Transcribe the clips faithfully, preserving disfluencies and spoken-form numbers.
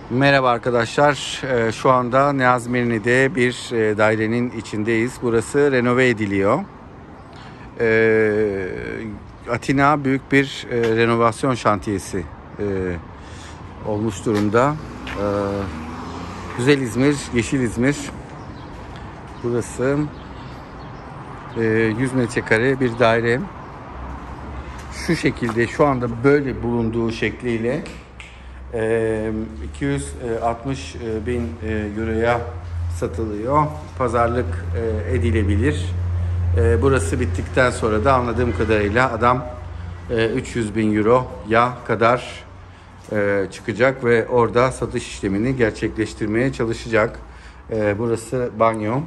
Merhaba arkadaşlar. Ee, Şu anda Neazmirni'de bir e, dairenin içindeyiz. Burası renove ediliyor. Ee, Atina büyük bir e, renovasyon şantiyesi e, olmuş durumda. Ee, Güzel İzmir, Yeşil İzmir. Burası e, yüz metrekare bir daire. Şu şekilde, şu anda böyle bulunduğu şekliyle iki yüz altmış bin euroya satılıyor. Pazarlık edilebilir. Burası bittikten sonra da anladığım kadarıyla adam üç yüz bin euroya kadar çıkacak ve orada satış işlemini gerçekleştirmeye çalışacak. Burası banyo.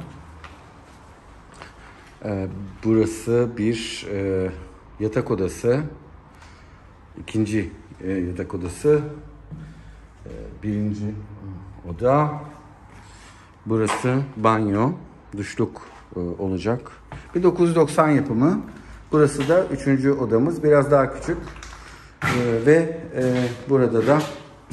Burası bir yatak odası. İkinci yatak odası. Birinci oda. Burası banyo. Duşluk olacak. bin dokuz yüz doksan yapımı. Burası da üçüncü odamız. Biraz daha küçük. Ve burada da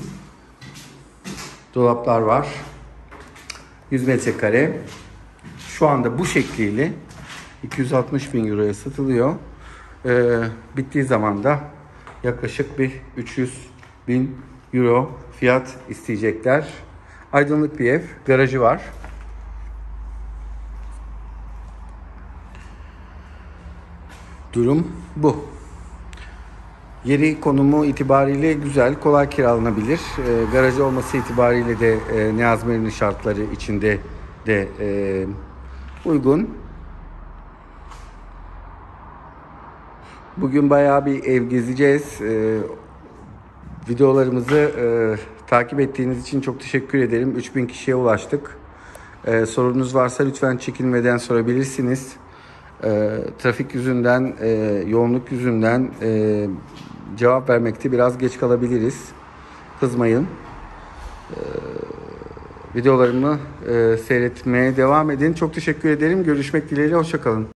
dolaplar var. yüz metrekare. Şu anda bu şekliyle iki yüz altmış bin euroya satılıyor. Bittiği zaman da yaklaşık bir üç yüz bin euro fiyat isteyecekler. Aydınlık bir ev, garajı var. Durum bu. Yeri, konumu itibariyle güzel, kolay kiralanabilir. E, garajı olması itibariyle de e, Neazmirni şartları içinde de e, uygun. Bugün bayağı bir ev gezeceğiz. E, videolarımızı e, takip ettiğiniz için çok teşekkür ederim. üç bin kişiye ulaştık. E, sorunuz varsa lütfen çekinmeden sorabilirsiniz. E, trafik yüzünden, e, yoğunluk yüzünden e, cevap vermekte biraz geç kalabiliriz. Kızmayın. E, videolarımı e, seyretmeye devam edin. Çok teşekkür ederim. Görüşmek dileğiyle. Hoşça kalın.